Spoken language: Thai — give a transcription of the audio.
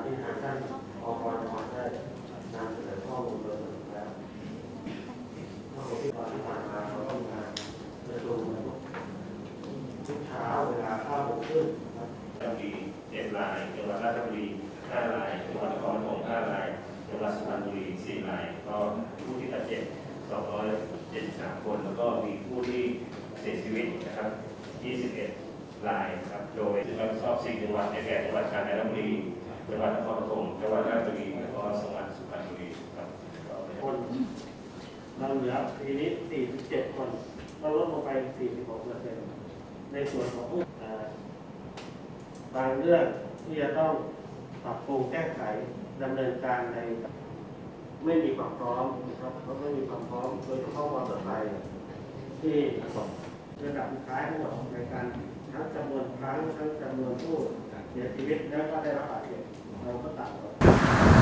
ที่ทางท่านอปจได้นำเสนอข้อมูลโดยสรุปแล้วข้อมูลที่ผ่านมาเราต้องการประชุมทุกเช้าเวลา9 โมงครึ่งครับราชบุรี7 รายจังหวัดราชบุรี5 รายจังหวัดนครปฐม5 รายจังหวัดสุพรรณบุรี4 รายก็ผู้ที่บาดเจ็บ273 คนแล้วก็มีผู้ที่เสียชีวิตนะครับ21 รายครับโดยรับผิดชอบ4 จังหวัดได้แก่จังหวัดกาญจนบุรีจังหวัดนครปฐมจังหวัดราชบุรีและก็จังหวัดสุพรรณบุรีครับคนเราเหลือปีนี้47 คนเราลดลงไป 46%ในส่วนของผู้บางเรื่องที่จะต้องปรับปรุงแก้ไขดำเนินการในไม่มีความพร้อมนะครับเพราะไม่มีความพร้อมโดยเฉพาะมอเตอร์ไซค์ที่ระดับสุดท้ายทั้งหมดในการทั้งจำนวนครั้งทั้งจำนวนผู้เสียชีวิตแล้วก็ได้รับบาดเจ็บเราก็ตัดออก